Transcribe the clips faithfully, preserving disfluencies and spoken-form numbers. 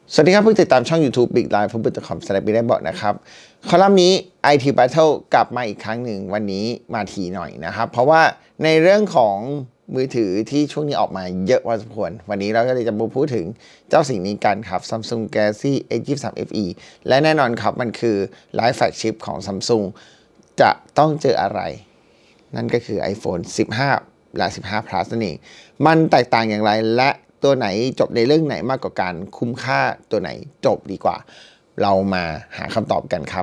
สวัสดีครับเพิ่งติดตามช่อง YouTube Big Line ผมบุตรคอมสไลด์ไปได้บอกนะครับคอลัมน์นี้ ไอ ที Battle กลับมาอีกครั้งหนึ่งวันนี้มาทีหน่อยนะครับเพราะว่าในเรื่องของมือถือที่ช่วงนี้ออกมาเยอะพอสมควรวันนี้เราก็เลยจะมาพูดถึงเจ้าสิ่งนี้กันครับ Samsung Galaxy เอ ยี่สิบสาม เอฟ อี และแน่นอนครับมันคือไลฟ์แฟลกชิพของ Samsung จะต้องเจออะไรนั่นก็คือ iPhone สิบห้า และ สิบห้า Plus นั่นเองมันแตกต่างอย่างไรและตัวไหนจบในเรื่องไหนมากกว่ากันคุ้มค่าตัวไหนจบดีกว่าเรามาหาคำตอบกันครับ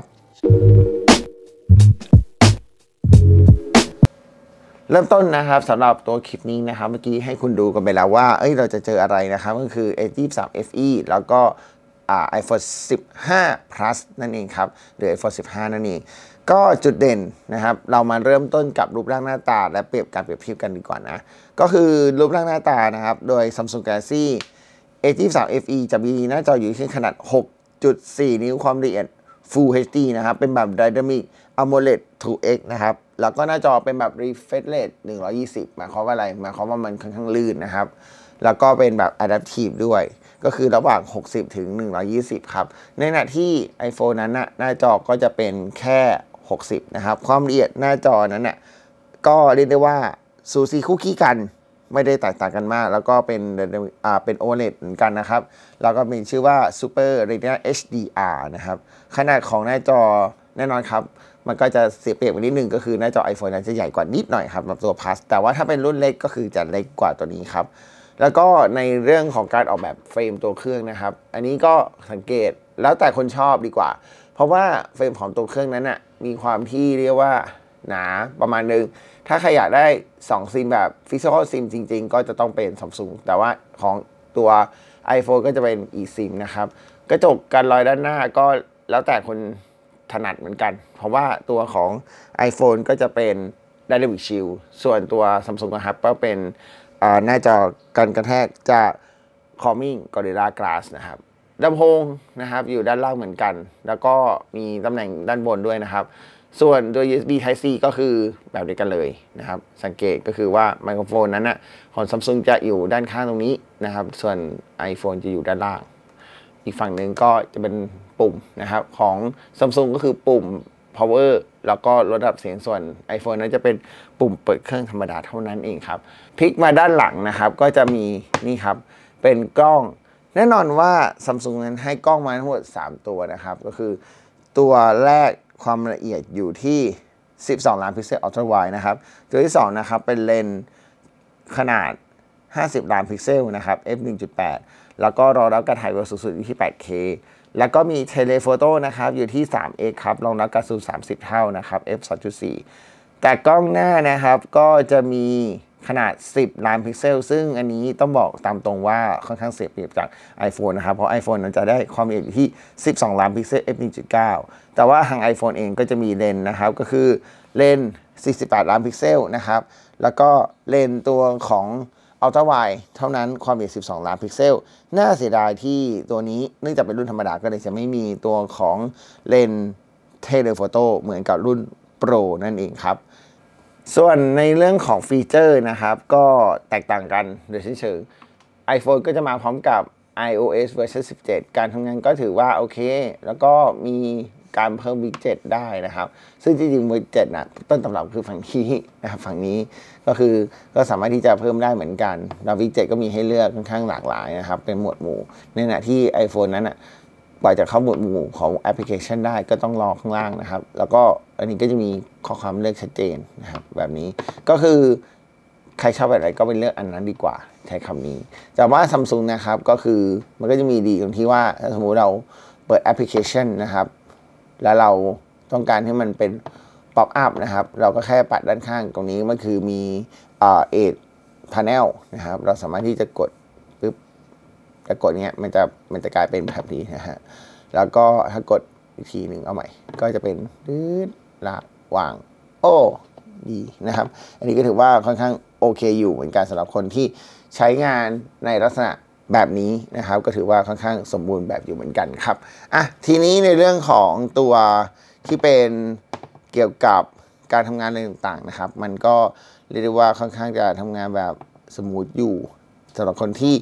เริ่มต้นนะครับสำหรับตัวคลิปนี้นะครับเมื่อกี้ให้คุณดูกันไปแล้วว่าเอ้ยเราจะเจออะไรนะครับก็คือ เอ ยี่สิบสาม เอฟ อี แล้วก็อ่า iPhone สิบห้า Plus นั่นเองครับหรือ iPhone สิบห้า นั่นเองก็จุดเด่นนะครับเรามาเริ่มต้นกับรูปร่างหน้าตาและเปรียบการเปรียบเทียบกันดีกว่านะก็คือรูปร่างหน้าตานะครับโดย Samsung Galaxy เอ ยี่สิบสาม เอฟ อี จะมีหน้าจออยู่ที่ขนาด หกจุดสี่ นิ้วความละเอียด Full เอช ดี นะครับเป็นแบบ Dynamic AMOLED ทู เอ็กซ์ นะครับแล้วก็หน้าจอเป็นแบบ Refresh Rate หนึ่งร้อยยี่สิบหมายความว่าอะไรหมายความว่ามันค่อนข้างลื่นนะครับแล้วก็เป็นแบบ Adaptive ด้วยก็คือระหว่างหกสิบถึงหนึ่งร้อยยี่สิบครับในขณะที่ iPhone นั้นนะหน้าจอก็จะเป็นแค่หกสิบนะครับความละเอียดหน้าจอนั้นน่ะก็เรียกได้ว่าสูสีคู่ขี้กันไม่ได้แตกต่างกันมากแล้วก็เป็นอ่าเป็น โอ แอล อี ดี เหมือนกันนะครับแล้วก็มีชื่อว่า Super Retina เอช ดี อาร์ นะครับขนาดของหน้าจอแน่นอนครับมันก็จะเสียเปรียบนิดนึงก็คือหน้าจอ iPhone นั้นจะใหญ่กว่านิดหน่อยครับแบบตัว Plus แต่ว่าถ้าเป็นรุ่นเล็กก็คือจะเล็กกว่าตัวนี้ครับแล้วก็ในเรื่องของการออกแบบเฟรมตัวเครื่องนะครับอันนี้ก็สังเกตแล้วแต่คนชอบดีกว่าเพราะว่าเฟรมของตัวเครื่องนั้นน่ะมีความที่เรียกว่าหนาประมาณนึงถ้าใครอยากได้สองซิมแบบ Physical SIM จริงๆก็จะต้องเป็น Samsung แต่ว่าของตัว iPhone ก็จะเป็น eSIM นะครับกระจกกันรอยด้านหน้าก็แล้วแต่คนถนัดเหมือนกันเพราะว่าตัวของ iPhone ก็จะเป็น Dynamic Shield ส่วนตัว Samsung นะครับก็เป็นหน้าจอกันกระแทกจาก Corning Gorilla Glass นะครับลำโพงนะครับอยู่ด้านล่างเหมือนกันแล้วก็มีตำแหน่งด้านบนด้วยนะครับส่วนตัว ยู เอส บี Type C ก็คือแบบเดียวกันเลยนะครับสังเกตก็คือว่าไมโครโฟนนั้นนะของ Samsung จะอยู่ด้านข้างตรงนี้นะครับส่วน iPhone จะอยู่ด้านล่างอีกฝั่งหนึ่งก็จะเป็นปุ่มนะครับของ Samsung ก็คือปุ่ม power แล้วก็ลดระดับเสียงส่วน iPhone นั้นจะเป็นปุ่มเปิดเครื่องธรรมดาเท่านั้นเองครับพลิกมาด้านหลังนะครับก็จะมีนี่ครับเป็นกล้องแน่นอนว่า Samsung นั้นให้กล้องมาทั้งหมดสามตัวนะครับก็คือตัวแรกความละเอียดอยู่ที่สิบสองล้านพิกเซลอัลตร้าไวด์นะครับตัวที่สองนะครับเป็นเลนส์ขนาดห้าสิบล้านพิกเซลนะครับ เอฟ หนึ่งจุดแปด แล้วก็รองรับการถ่ายวิดีโอสูงสุดอยู่ที่ แปดเค แล้วก็มีเทเลโฟโต้นะครับอยู่ที่ สามเอ็กซ์ ครับรองรับการซูมสามสิบเท่านะครับ เอฟ สองจุดสี่ แต่กล้องหน้านะครับก็จะมีขนาดสิบล้านพิกเซลซึ่งอันนี้ต้องบอกตามตรงว่าค่อนข้างเสียเปรียบจาก iPhone นะครับเพราะ iPhone นั้นจะได้ความละเอียดอยู่ที่สิบสองล้านพิกเซล เอฟ หนึ่งจุดเก้า แต่ว่าทาง iPhone เองก็จะมีเลนส์นะครับก็คือเลนส์สี่สิบแปดล้านพิกเซลนะครับแล้วก็เลนส์ตัวของอัลตร้าไวด์เท่านั้นความละเอียดสิบสองล้านพิกเซลน่าเสียดายที่ตัวนี้เนื่องจากเป็นรุ่นธรรมดาก็เลยจะไม่มีตัวของเลนส์เทเลโฟโต้เหมือนกับรุ่น Pro นั่นเองครับส่วนในเรื่องของฟีเจอร์นะครับก็แตกต่างกันโดยเชิง iPhone ก็จะมาพร้อมกับ iOS เวอร์ชันสิบเจ็ดการทำงานก็ถือว่าโอเคแล้วก็มีการเพิ่มวิดเจ็ตได้นะครับซึ่งจริงๆวิดเจ็ตนะต้นตำรับคือฝั่งนี้นะครับฝั่งนี้ก็คือก็สามารถที่จะเพิ่มได้เหมือนกันแล้ววิดเจ็ตก็มีให้เลือกค่อนข้างหลากหลายนะครับเป็นหมวดหมู่ในขณะที่ iPhone นั้นอ่ะกว่าจะเข้าหมวดหมู่ของแอปพลิเคชันได้ก็ต้องรอข้างล่างนะครับแล้วก็อันนี้ก็จะมีข้อความเลือกชัดเจนนะครับแบบนี้ก็คือใครชอบแบบไหนก็เป็นเลือกอันนั้นดีกว่าใช้คำนี้แต่ว่า Samsung นะครับก็คือมันก็จะมีดีตรงที่ว่าถ้าสมมุติเราเปิดแอปพลิเคชันนะครับแล้วเราต้องการให้มันเป็นป๊อปอัพนะครับเราก็แค่ปัดด้านข้างตรงนี้มันคือมีเอ่อ Edge Panel นะครับเราสามารถที่จะกดปึ๊บแต่กดเนี้ยมันจะมันจะกลายเป็นแบบนี้นะฮะแล้วก็ถ้ากดอีกทีหนึ่งเอาใหม่ก็จะเป็นดื้อละวางโอ้ดีนะครับอันนี้ก็ถือว่าค่อนข้างโอเคอยู่เหมือนกันสำหรับคนที่ใช้งานในลักษณะแบบนี้นะครับก็ถือว่าค่อนข้างสมบูรณ์แบบอยู่เหมือนกันครับอ่ะทีนี้ในเรื่องของตัวที่เป็นเกี่ยวกับการทำงานอะไรต่างๆนะครับมันก็เรียกได้ว่าค่อนข้างจะทำงานแบบสมูทอยู่สำหรับคนที่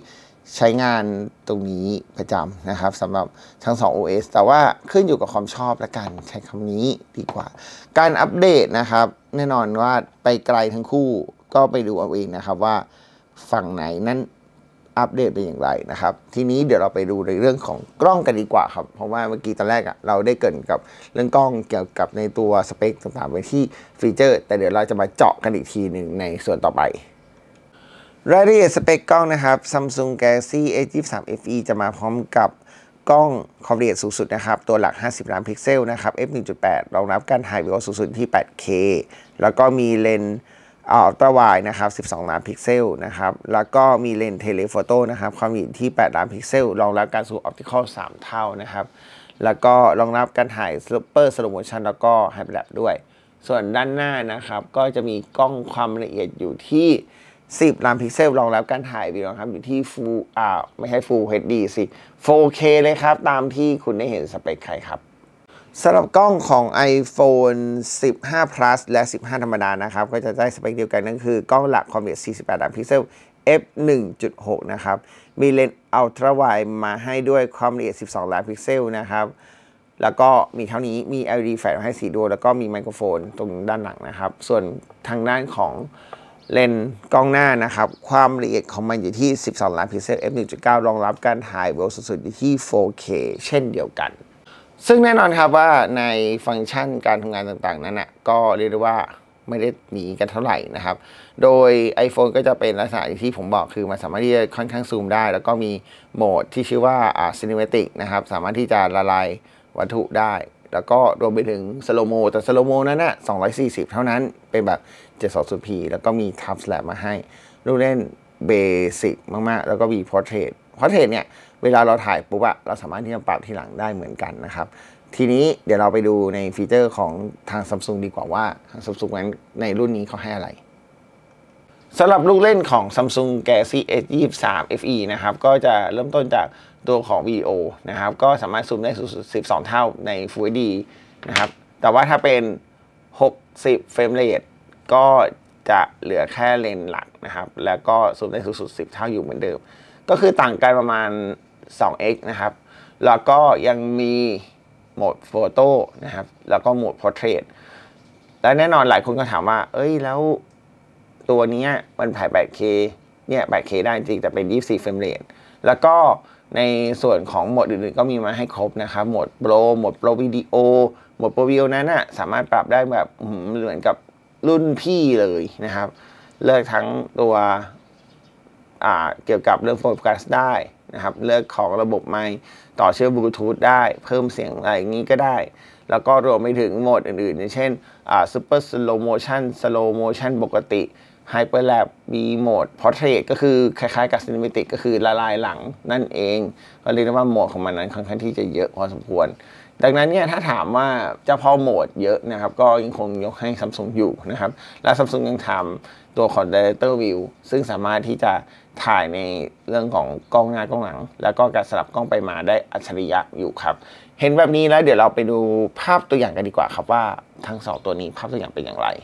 ใช้งานตรงนี้ประจำนะครับสำหรับทั้งสอง โอ เอส แต่ว่าขึ้นอยู่กับความชอบและกันใช้คำนี้ดีกว่าการอัปเดตนะครับแน่นอนว่าไปไกลทั้งคู่ก็ไปดูเอาเองนะครับว่าฝั่งไหนนั้นอัปเดตเป็นอย่างไรนะครับทีนี้เดี๋ยวเราไปดูในเรื่องของกล้องกันดีกว่าครับเพราะว่าเมื่อกี้ตอนแรกอะเราได้เกริ่นกับเรื่องกล้องเกี่ยวกับในตัวสเปคต่างๆไปที่ฟีเจอร์แต่เดี๋ยวเราจะมาเจาะกันอีกทีหนึ่งในส่วนต่อไปรายละเอียดสเปคกล้องนะครับ Samsung Galaxy เอ ยี่สิบสาม เอฟ อี จะมาพร้อมกับกล้องความละเอียดสูงสุดนะครับตัวหลักห้าสิบล้านพิกเซลนะครับ เอฟ หนึ่งจุดแปด รองรับการถ่ายวิดีโอสูงสุดที่ แปดเค แล้วก็มีเลนส์อัลตร้าไวด์นะครับสิบสองล้านพิกเซลนะครับแล้วก็มีเลนส์เทเลโฟโต้นะครับความละเอียดที่แปดล้านพิกเซลรองรับการซูมออปติคอลสามเท่านะครับแล้วก็รองรับการถ่ายซูเปอร์สโลโมชันแล้วก็ไฮเปอร์แลปด้วยส่วนด้านหน้านะครับก็จะมีกล้องความละเอียดอยู่ที่สิบล้านพิกเซลรองรับการถ่ายวิดีโอครับอยู่ที่ Full อ่าไม่ใช่ Full เอช ดี สิ โฟร์เค เลยครับตามที่คุณได้เห็นสเปคใครครับสำหรับกล้องของ iPhone สิบห้า Plus และสิบห้าธรรมดานะครับก็จะได้สเปคเดียวกันนั่นคือกล้องหลักความละเอียดสี่สิบแปดล้านพิกเซล เอฟ หนึ่งจุดหก นะครับมีเลนส์อัลตร้าไวด์มาให้ด้วยความละเอียดสิบสองล้านพิกเซลนะครับแล้วก็มีเท่านี้มี แอล อี ดี แฟลชให้สีดวงแล้วก็มีไมโครโฟนตรงด้านหลังนะครับส่วนทางด้านของเลนส์กล้องหน้านะครับความละเอียดของมันอยู่ที่สิบสองล้านพิกเซล เอฟ หนึ่งจุดเก้า รองรับการถ่ายวิดีโอสุดๆอยู่ที่ โฟร์เค เช่นเดียวกันซึ่งแน่นอนครับว่าในฟังก์ชันการทำงานต่างๆนั้นนะก็เรียกได้ว่าไม่ได้หนีกันเท่าไหร่นะครับโดย iPhone ก็จะเป็นลักษณะที่ผมบอกคือมันสามารถที่จะค่อนข้างซูมได้แล้วก็มีโหมดที่ชื่อว่าอ่า Cinematic นะครับสามารถที่จะละลายวัตถุได้แล้วก็รวมไปถึงสโลโมแต่สโลโมนั้นนะสองร้อยสี่สิบเท่านั้นเป็นแบบ เจ็ดสองศูนย์พี แล้วก็มี Time Lapse มาให้รูปเล่นเบสิกมากๆแล้วก็มี Portrait Portrait เนี่ยเวลาเราถ่ายปุ๊บอะเราสามารถที่จะปรับทีหลังได้เหมือนกันนะครับทีนี้เดี๋ยวเราไปดูในฟีเจอร์ของทาง Samsung ดีกว่าว่าทาง Samsung นั้นในรุ่นนี้เขาให้อะไรสำหรับลูกเล่นของ Samsung Galaxy เอ ยี่สิบสาม เอฟ อี นะครับก็จะเริ่มต้นจากตัวของวิดีโอนะครับก็สามารถซูมได้สูงสุดสิบสองเท่าใน Full เอช ดี นะครับแต่ว่าถ้าเป็นหกสิบเฟรมเรทก็จะเหลือแค่เลนส์หลักนะครับแล้วก็ซูมได้สูงสุดสิบเท่าอยู่เหมือนเดิมก็คือต่างกันประมาณ สองเอ็กซ์ นะครับแล้วก็ยังมีโหมดโฟโต้นะครับแล้วก็โหมด Portrait และแน่นอนหลายคนก็ถามว่าเอ้ยแล้วตัวนี้มันถ่าย แปดเค เนี่ย แปดเค ได้จริงแต่เป็นยี่สิบสี่เฟรมเรทแล้วก็ในส่วนของโหมดอื่นๆก็มีมาให้ครบนะครับโหมดโปรโหมดโปรวิดีโอโหมดโปรวิดีโอนั้นนะสามารถปรับได้แบบเหมือนกับรุ่นพี่เลยนะครับเลือกทั้งตัวเกี่ยวกับเรื่องโฟกัสได้นะครับเลือกของระบบไมค์ต่อเชื่อมบลูทูธได้เพิ่มเสียงอะไรอย่างนี้ก็ได้แล้วก็รวมไปถึงโหมดอื่นๆอย่างเช่นซูเปอร์สโลโมชันสโลโมชันปกติไฮเปอร์แลปมีโหมดพอร์เทรตก็คือคล้ายๆกับซินิเมติกก็คือละลายหลังนั่นเองก็เรียกได้ว่าโหมดของมันนั้นค่อนข้างที่จะเยอะพอสมควรดังนั้นเนี่ยถ้าถามว่าเจ้าพ่อโหมดเยอะนะครับก็ยังคงยกให้ Samsung อยู่นะครับและ Samsung ยังทำตัวของ Director View ซึ่งสามารถที่จะถ่ายในเรื่องของกล้องหน้ากล้องหลังแล้วก็การสลับกล้องไปมาได้อัจฉริยะอยู่ครับเห็นแบบนี้แล้วเดี๋ยวเราไปดูภาพตัวอย่างกันดีกว่าครับว่าทั้งสองตัวนี้ภาพตัวอย่างเป็นอย่างไร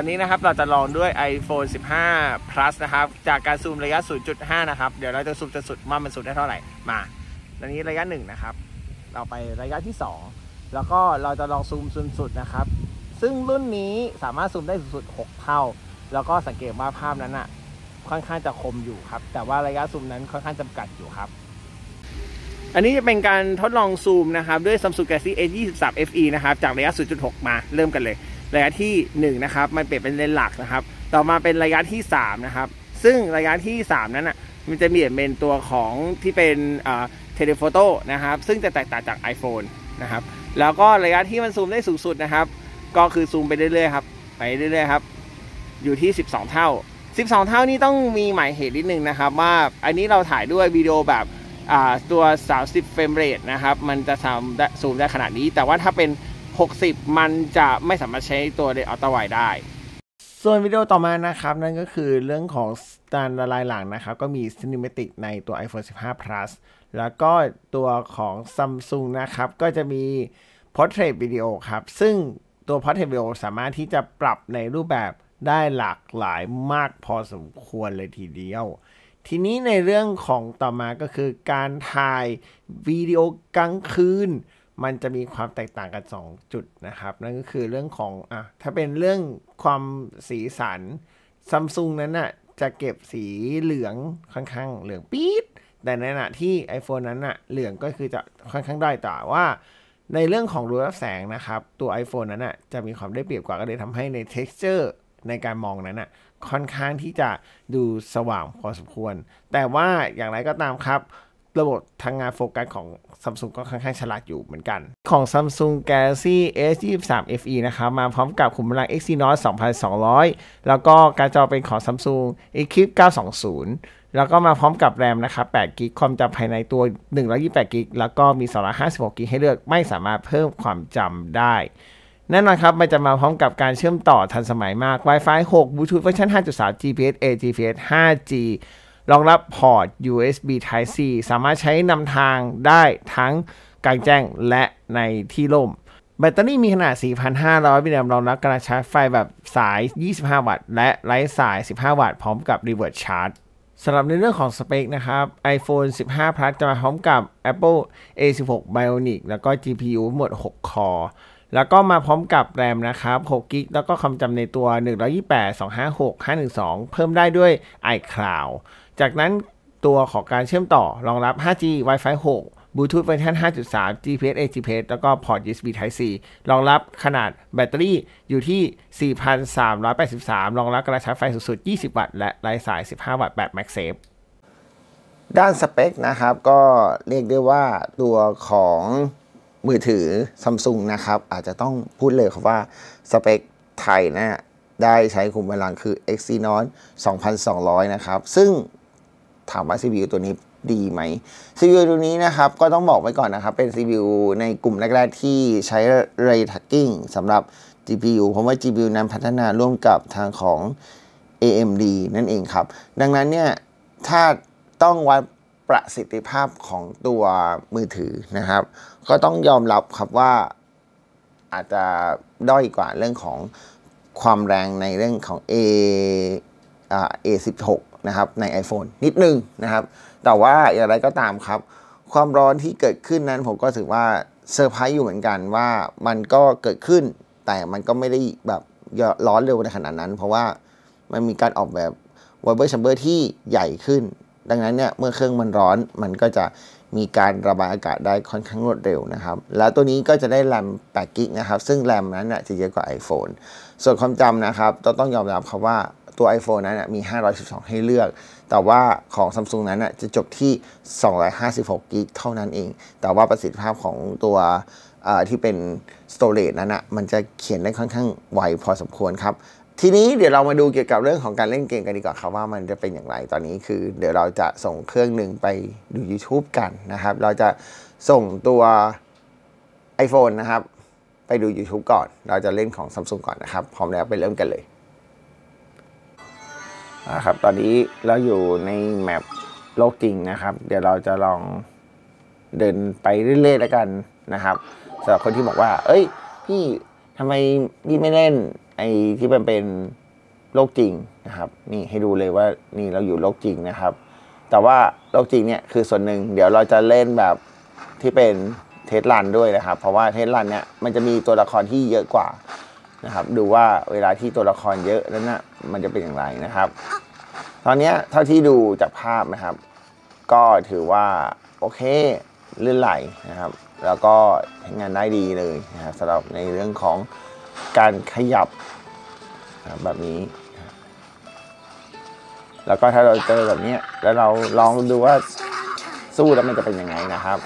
อนนี้นะครับเราจะลองด้วย iPhone สิบห้า Plus นะครับจากการซูมระยะ ศูนย์ จุด ห้า นะครับเดี๋ยวเราจะซูมจนสุดว่ามันสุดได้เท่าไหร่มาตอนนี้ระยะหนึ่งนะครับเราไประยะที่สองแล้วก็เราจะลองซูมจนสุดนะครับซึ่งรุ่นนี้สามารถซูมได้สูงสุดหกเท่าแล้วก็สังเกตว่าภาพนั้นอ่ะค่อนข้างจะคมอยู่ครับแต่ว่าระยะซูมนั้นค่อนข้างจำกัดอยู่ครับอันนี้จะเป็นการทดลองซูมนะครับด้วย Samsung Galaxy เอ ยี่สิบสาม เอฟ อี นะครับจากระยะ ศูนย์ จุด หก มาเริ่มกันเลยระยะที่หนึ่งนะครับมันเปลี่ยนเป็นเลนส์หลักนะครับต่อมาเป็นระยะที่สามนะครับซึ่งระยะที่สามนั้นอ่ะมันจะมีเป็นตัวของที่เป็นอ่าเทเลโฟโต้นะครับซึ่งจะแตกต่างจาก iPhone นะครับแล้วก็ระยะที่มันซูมได้สูงสุดนะครับก็คือซูมไปเรื่อยๆครับไปเรื่อยๆครับอยู่ที่สิบสองเท่าสิบสองเท่านี้ต้องมีหมายเหตุนิดนึงนะครับว่าอันนี้เราถ่ายด้วยวิดีโอแบบตัวสามสิบเฟรมเรทนะครับมันจะทำซูมได้ขนาดนี้แต่ว่าถ้าเป็นหกสิบมันจะไม่สามารถใช้ตัวเลนส์อัลตร้าไวด์ได้ส่วนวิดีโอต่อมานะครับนั่นก็คือเรื่องของการละลายหลังนะครับก็มี Cinematic ในตัว iPhone สิบห้า Plus แล้วก็ตัวของ Samsung นะครับก็จะมี Portrait Video ครับซึ่งตัว Portrait Video สามารถที่จะปรับในรูปแบบได้หลากหลายมากพอสมควรเลยทีเดียวทีนี้ในเรื่องของต่อมาก็คือการถ่ายวิดีโอกลางคืนมันจะมีความแตกต่างกันสองจุดนะครับนั่นก็คือเรื่องของอ่ะถ้าเป็นเรื่องความสีสัน Samsung นั้นน่ะจะเก็บสีเหลืองค่อนข้างเหลืองปี๊ดแต่ในขณะที่ iPhone นั้นน่ะเหลืองก็คือจะค่อนข้างด้อยแต่ว่าในเรื่องของรูรับแสงนะครับตัว iPhone นั้นน่ะจะมีความได้เปรียบกว่าก็เลยทำให้ใน texture ในการมองนั้นน่ะค่อนข้างที่จะดูสว่างพอสมควรแต่ว่าอย่างไรก็ตามครับระบบทางงานโฟกัสของ Samsung ก็ค่อนข้างฉลาดอยู่เหมือนกันของ Samsung Galaxy เอ ยี่สิบสาม เอฟ อี นะครับมาพร้อมกับขุมพลัง Exynos สองพันสองร้อย แล้วก็การจอเป็นของ Samsung Eclipse เก้าสองศูนย์แล้วก็มาพร้อมกับแรมนะครับแปดกิกะไบต์ความจำภายในตัวหนึ่งร้อยยี่สิบแปดกิกะไบต์แล้วก็มีสองร้อยห้าสิบหกกิกะไบต์ให้เลือกไม่สามารถเพิ่มความจำได้แน่นอนครับมันจะมาพร้อมกับการเชื่อมต่อทันสมัยมาก Wi-Fi หก Bluetooth เวอร์ชัน ห้าจุดสาม จี พี เอส A จี พี เอส ห้าจี รองรับพอร์ต ยู เอส บี Type C สามารถใช้นำทางได้ทั้งกลางแจ้งและในที่ร่มแบตเตอรี่มีขนาด สี่พันห้าร้อย มิลลิแอมป์รองรับการชาร์จไฟแบบสาย ยี่สิบห้า วัตต์ และไร้สาย สิบห้า วัตต์พร้อมกับ Reverse Charge สำหรับในเรื่องของสเปคนะครับ iPhone สิบห้า Plus จะมาพร้อมกับ Apple เอ สิบหก Bionic แล้วก็ จี พี ยู หมด หก คอร์แล้วก็มาพร้อมกับแรมนะครับหกกิกะไบต์แล้วก็ความจำในตัวหนึ่งร้อยยี่สิบแปด สองร้อยห้าสิบหก ห้าร้อยสิบสองเพิ่มได้ด้วย iCloud จากนั้นตัวของการเชื่อมต่อรองรับ ห้าจี Wi-Fi หก Bluetooth เวอร์ชัน ห้าจุดสาม จี พี เอส A จี พี เอส แล้วก็พอร์ต ยู เอส บี Type C รองรับขนาดแบตเตอรี่อยู่ที่ สี่พันสามร้อยแปดสิบสาม รองรับการชาร์จไฟสูงสุด ยี่สิบ วัตต์ และไร้สาย สิบห้า วัตต์แบบ MagSafe ด้านสเปคนะครับก็เรียกได้ว่าตัวของมือถือ Samsung นะครับอาจจะต้องพูดเลยครับว่าสเปคไทยนะได้ใช้ขุมพลังคือ Exynos สองพันสองร้อยนะครับซึ่งถามว่า ซี พี ยู ตัวนี้ดีไหม ซี พี ยู ตัวนี้นะครับก็ต้องบอกไว้ก่อนนะครับเป็น ซี พี ยู ในกลุ่มแรกๆที่ใช้ Ray Tracking สำหรับ จี พี ยู เพราะว่า จี พี ยู นั้นพัฒนาร่วมกับทางของ เอ เอ็ม ดี นั่นเองครับดังนั้นเนี่ยถ้าต้องวัดประสิทธิภาพของตัวมือถือนะครับก็ต้องยอมรับครับว่าอาจจะด้อยกว่าเรื่องของความแรงในเรื่องของ A อ่า เอ สิบหก นะครับใน iPhone นิดนึงนะครับแต่ว่าอย่างไรก็ตามครับความร้อนที่เกิดขึ้นนั้นผมก็ถือว่าเซอร์ไพรส์อยู่เหมือนกันว่ามันก็เกิดขึ้นแต่มันก็ไม่ได้แบบร้อนเร็วในขนาดนั้นเพราะว่ามันมีการออกแบบ Vapor Chamber ที่ใหญ่ขึ้นดังนั้นเนี่ยเมื่อเครื่องมันร้อนมันก็จะมีการระบายอากาศได้ค่อนข้างรวดเร็วนะครับแล้วตัวนี้ก็จะได้แรมแปดกิกะไบต์นะครับซึ่งแรมนั้นจะเยอะกว่า iPhone ส่วนความจำนะครับต้องยอมรับครับว่าตัว iPhone นั้นมีห้าร้อยสิบสองให้เลือกแต่ว่าของ Samsung นั้นจะจบที่สองร้อยห้าสิบหกกิกะไบต์เท่านั้นเองแต่ว่าประสิทธิภาพของตัวที่เป็น storage นั้นมันจะเขียนได้ค่อนข้างไวพอสมควรครับทีนี้เดี๋ยวเรามาดูเกี่ยวกับเรื่องของการเล่นเกมกันดีกว่าครับว่ามันจะเป็นอย่างไรตอนนี้คือเดี๋ยวเราจะส่งเครื่องหนึ่งไปดู YouTube กันนะครับเราจะส่งตัว iPhone นะครับไปดู YouTube ก่อนเราจะเล่นของ Samsung ก่อนนะครับพร้อมแล้วไปเริ่มกันเลยนะครับตอนนี้เราอยู่ในแมปโลกจริงนะครับเดี๋ยวเราจะลองเดินไปเรื่อยๆแล้วกันนะครับสำหรับคนที่บอกว่าเอ้ยพี่ทำไมพี่ไม่เล่นไอ้ที่มันเป็นโลกจริงนะครับนี่ให้ดูเลยว่านี่เราอยู่โลกจริงนะครับแต่ว่าโลกจริงเนี่ยคือส่วนหนึ่งเดี๋ยวเราจะเล่นแบบที่เป็นเทสรันด้วยนะครับเพราะว่าเทสรันเนี่ยมันจะมีตัวละครที่เยอะกว่านะครับดูว่าเวลาที่ตัวละครเยอะนั้นนะมันจะเป็นอย่างไรนะครับตอนนี้เท่าที่ดูจากภาพนะครับก็ถือว่าโอเคลื่นไหลนะครับแล้วก็ทำงานได้ดีเลยนะครับสำหรับในเรื่องของการขยับแบบนี้แล้วก็ถ้าเราเจอแบบนี้แล้วเราลองดูว่าสู้แล้วมันจะเป็นยังไงนะครับ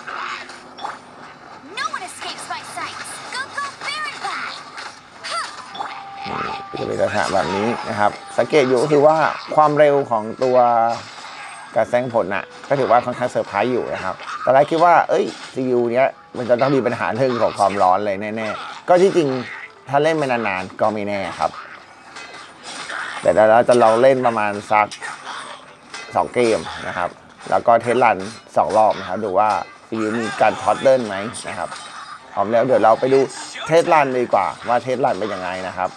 จะเป็นลักษณะแบบนี้นะครับสังเกตอยู่ก็คือว่าความเร็วของตัวการแซงผลน่ะก็ถือว่าค่อนข้างเซอร์ไพรส์อยู่นะครับตอนแรกคิดว่าเอ้ยซี ยู เนี้ยมันจะต้องมีปัญหาเรื่องของความร้อนเลยแน่ๆก็ที่จริงถ้าเล่นไปนานๆก็ไม่แน่ครับแต่เราจะลองเล่นประมาณสักสองเกมนะครับแล้วก็เทสรันสองรอบนะครับดูว่าซี ยู มีการท็อตเดิลไหมนะครับพร้อมแล้วเดี๋ยวเราไปดูเทสรันดีกว่าว่าเทสรันเป็นยังไงนะครับ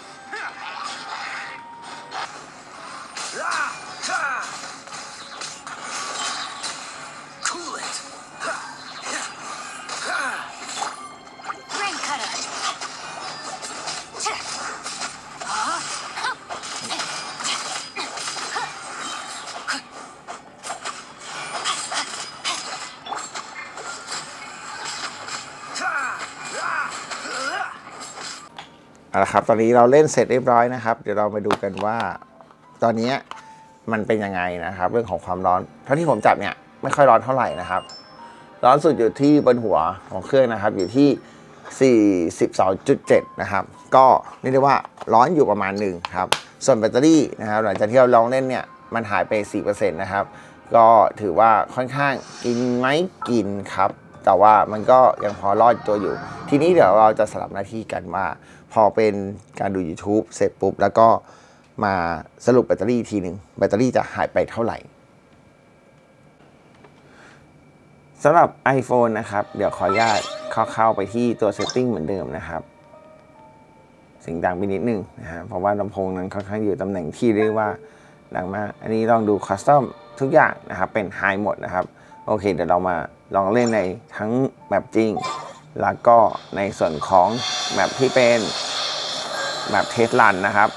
เอาละครับตอนนี้เราเล่นเสร็จเรียบร้อยนะครับเดี๋ยวเรามาดูกันว่าตอนนี้มันเป็นยังไงนะครับเรื่องของความร้อนเท่าที่ผมจับเนี่ยไม่ค่อยร้อนเท่าไหร่นะครับร้อนสุดอยู่ที่บนหัวของเครื่องนะครับอยู่ที่ สี่สิบสองจุดเจ็ด นะครับก็เรียกได้ว่าร้อนอยู่ประมาณหนึ่งครับส่วนแบตเตอรี่นะครับหลังจากที่เราลองเล่นเนี่ยมันหายไป สี่เปอร์เซ็นต์ นะครับก็ถือว่าค่อนข้างกินไหมกินครับแต่ว่ามันก็ยังพอรอดตัวอยู่ทีนี้เดี๋ยวเราจะสลับหน้าที่กันว่าพอเป็นการดู YouTube เสร็จปุ๊บแล้วก็มาสรุปแบตเตอรี่ทีหนึ่งแบตเตอรี่จะหายไปเท่าไหร่สำหรับ iPhone นะครับเดี๋ยวขออนุญาตเข้าไปที่ตัว Setting เหมือนเดิมนะครับเสียงดังไปนิดนึงนะฮะเพราะว่าลำโพงนั้นค่อนข้างอยู่ตำแหน่งที่เรียกว่าดังมากอันนี้ลองดู Custom ทุกอย่างนะครับเป็น High หมดนะครับโอเคเดี๋ยวเรามาลองเล่นในทั้งแมปจริงแล้วก็ในส่วนของแมปที่เป็นแมปเทสรันนะครับ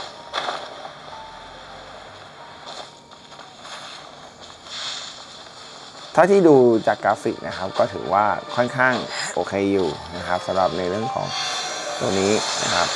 ถ้าที่ดูจากกราฟิกนะครับก็ถือว่าค่อนข้างโอเคอยู่นะครับสำหรับในเรื่องของตัวนี้นะครับ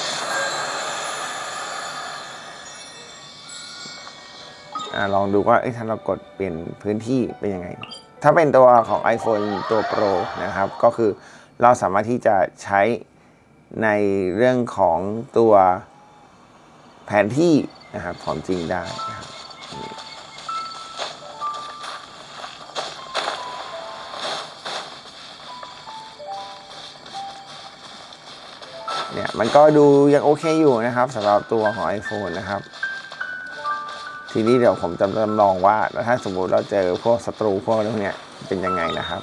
อ่าลองดูว่าถ้าเรากดเปลี่ยนพื้นที่เป็นยังไงถ้าเป็นตัวของ iPhone ตัว Pro นะครับก็คือเราสามารถที่จะใช้ในเรื่องของตัวแผนที่นะครับของจริงได้นะครับเนี่ยมันก็ดูยังโอเคอยู่นะครับสำหรับตัวของ iPhone นะครับทีนี้เดี๋ยวผมจะจำลองว่าถ้าสมมุติเราเจอพวกศัตรูพวกนี้เนี่ยเป็นยังไงนะครับ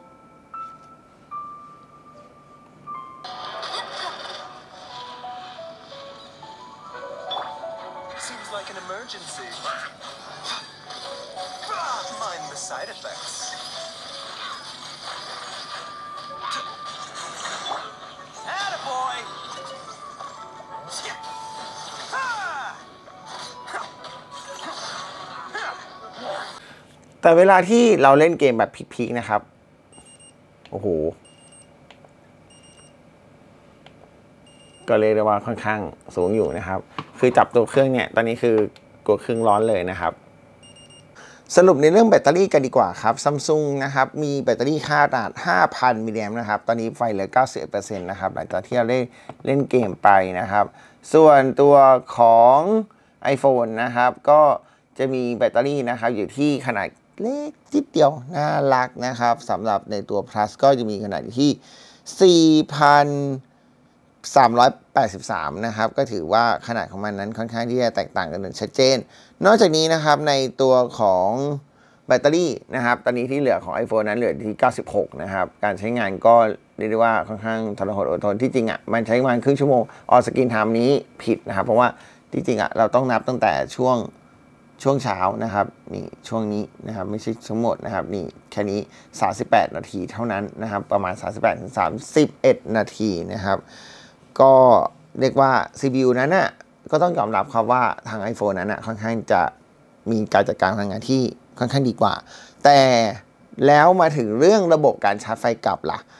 แต่เวลาที่เราเล่นเกมแบบพีคๆนะครับโอ้โหก็เลยได้ว่าค่อนข้างสูงอยู่นะครับคือจับตัวเครื่องเนี่ยตอนนี้คือกดเครื่องร้อนเลยนะครับสรุปในเรื่องแบตเตอรี่กันดีกว่าครับ Samsung นะครับมีแบตเตอรี่ค่าขนาด ห้าพัน มิลลิแอมป์นะครับตอนนี้ไฟเหลือ เก้าสิบเอ็ดเปอร์เซ็นต์ นะครับหลังจากที่เราได้เล่นเกมไปนะครับส่วนตัวของ iPhone นะครับก็จะมีแบตเตอรี่นะครับอยู่ที่ขนาดเล็กนิดเดียวน่ารักนะครับสำหรับในตัว plus ก็จะมีขนาดที่ สี่พันสามร้อยแปดสิบสาม นะครับก็ถือว่าขนาดของมันนั้นค่อนข้างที่จะแตกต่างกันอย่างชัดเจนนอกจากนี้นะครับในตัวของแบตเตอรี่นะครับตอนนี้ที่เหลือของ iPhone นั้นเหลือที่เก้าสิบหกนะครับการใช้งานก็เรียกได้ว่าค่อนข้างทรหดอดทนที่จริงอ่ะมันใช้ประมาณครึ่งชั่วโมงออสกินไทม์นี้ผิดนะครับเพราะว่าที่จริงอ่ะเราต้องนับตั้งแต่ช่วงช่วงเช้านะครับนี่ช่วงนี้นะครับไม่ใช่ทั้งหมดนะครับนี่แค่นี้สามสิบแปดนาทีเท่านั้นนะครับประมาณ สามสิบแปดถึงสามสิบเอ็ด นาทีนะครับก็เรียกว่า ซี พี ยู นั้นน่ะก็ต้องยอมรับครับว่าทาง iPhone นั้นน่ะค่อนข้างจะมีการจัดการพลังงานที่ค่อนข้างดีกว่าแต่แล้วมาถึงเรื่องระบบการชาร์จไฟกลับล่ะ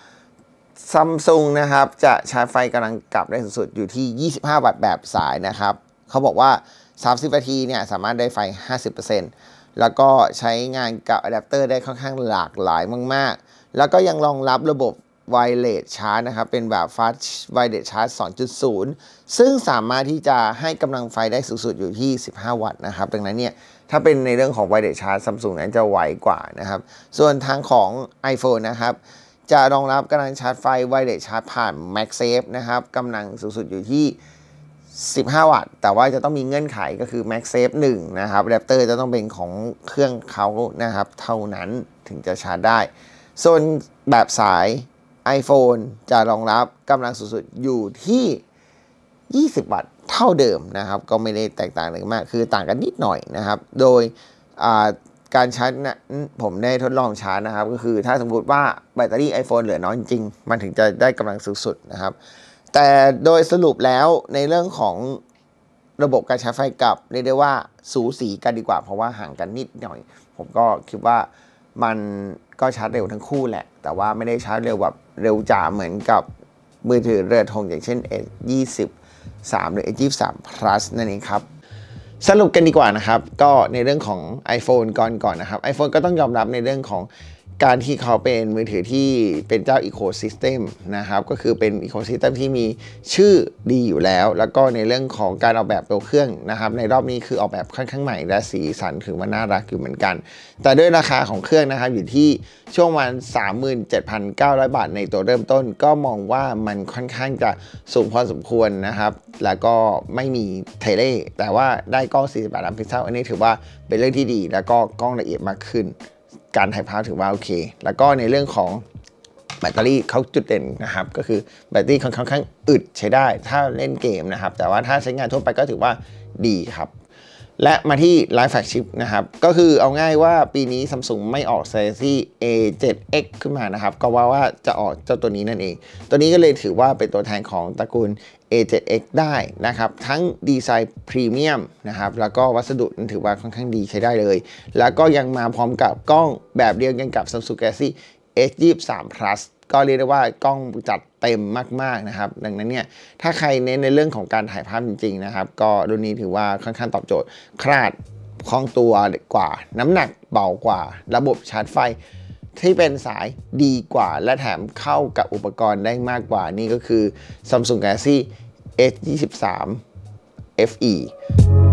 Samsung นะครับจะชาร์จไฟกำลังกลับได้สุดๆอยู่ที่ยี่สิบห้าวัตต์แบบสายนะครับเขาบอกว่าสามสิบนาทีเนี่ยสามารถได้ไฟ ห้าสิบเปอร์เซ็นต์ แล้วก็ใช้งานกับอะแดปเตอร์ได้ค่อนข้างหลากหลายมากๆแล้วก็ยังรองรับระบบ Wireless Charge นะครับเป็นแบบ Fast Wireless Charge สองจุดศูนย์ ซึ่งสามารถที่จะให้กำลังไฟได้สูงสุดอยู่ที่สิบห้าวัตต์นะครับดังนั้นเนี่ยถ้าเป็นในเรื่องของ Wireless Charge Samsung นั้นจะไวกว่านะครับส่วนทางของ iPhone นะครับจะรองรับกำลังชาร์จไฟ Wireless Charge ผ่าน MagSafe นะครับกำลังสูงสุดอยู่ที่สิบห้าวัตต์แต่ว่าจะต้องมีเงื่อนไขก็คือ MagSafe หนึ่งนะครับอะแดปเตอร์จะต้องเป็นของเครื่องเขานะครับเท่านั้นถึงจะชาร์จได้ส่วนแบบสาย iPhone จะรองรับกำลังสูงสุดอยู่ที่ยี่สิบวัตต์เท่าเดิมนะครับก็ไม่ได้แตกต่างอะไรมากคือต่างกันนิดหน่อยนะครับโดยการชาร์จนะผมได้ทดลองชาร์จนะครับก็คือถ้าสมมติว่าแบตเตอรี่ iPhone เหลือน้อยจริงๆมันถึงจะได้กำลังสูงสุดนะครับแต่โดยสรุปแล้วในเรื่องของระบบการชาร์จไฟกลับเรียกได้ว่าสูสีกันดีกว่าเพราะว่าห่างกันนิดหน่อยผมก็คิดว่ามันก็ชาร์จเร็วทั้งคู่แหละแต่ว่าไม่ได้ชาร์จเร็วแบบเร็วจ๋าเหมือนกับมือถือเรือธงอย่างเช่น เอส ยี่สิบสาม หรือ เอส ยี่สิบสาม Plus นั่นเองครับสรุปกันดีกว่านะครับก็ในเรื่องของ iPhone ก่อนก่อนนะครับ iPhone ก็ต้องยอมรับในเรื่องของการที่เขาเป็นมือถือที่เป็นเจ้า Ecosystem นะครับก็คือเป็น Ecosystem ที่มีชื่อดีอยู่แล้วแล้วก็ในเรื่องของการออกแบบตัวเครื่องนะครับในรอบนี้คือออกแบบค่อนข้างใหม่และสีสันถือว่าน่ารักอยู่เหมือนกันแต่ด้วยราคาของเครื่องนะครับอยู่ที่ช่วงวัน สามหมื่นเจ็ดพันเก้าร้อย บาทในตัวเริ่มต้นก็มองว่ามันค่อนข้างจะสูงพอสมควรนะครับแล้วก็ไม่มีเทเลแต่ว่าได้กล้องสี่สิบแปดล้านพิกเซลอันนี้ถือว่าเป็นเรื่องที่ดีแล้วก็กล้องละเอียดมากขึ้นการถ่ายภาพถือว่าโอเคแล้วก็ในเรื่องของแบตเตอรี่เขาจุดเด่นนะครับก็คือแบตเตอรี่ค่อนข้างอึดใช้ได้ถ้าเล่นเกมนะครับแต่ว่าถ้าใช้งานทั่วไปก็ถือว่าดีครับและมาที่ไลฟ์แฟลกชิพนะครับก็คือเอาง่ายว่าปีนี้ Samsung ไม่ออก Galaxy เอ เซเว่น เอ็กซ์ ขึ้นมานะครับก็ว่าว่าจะออกเจ้าตัวนี้นั่นเองตัวนี้ก็เลยถือว่าเป็นตัวแทนของตระกูล เอ เซเว่น เอ็กซ์ ได้นะครับทั้งดีไซน์พรีเมียมนะครับแล้วก็วัสดุถือว่าค่อนข้างดีใช้ได้เลยแล้วก็ยังมาพร้อมกับกล้องแบบเดียวกันกับ Samsung Galaxy เอส ยี่สิบสาม Plus ก็เรียกได้ว่ากล้องจัดเต็มมากๆนะครับดังนั้นเนี่ยถ้าใครเน้นในเรื่องของการถ่ายภาพจริงๆนะครับก็รุ่นนี้ถือว่าค่อนข้างตอบโจทย์คลาดคล่องตัวกว่าน้ำหนักเบากว่าระบบชาร์จไฟที่เป็นสายดีกว่าและแถมเข้ากับอุปกรณ์ได้มากกว่านี่ก็คือ Samsung Galaxy เอส ยี่สิบสาม เอฟ อี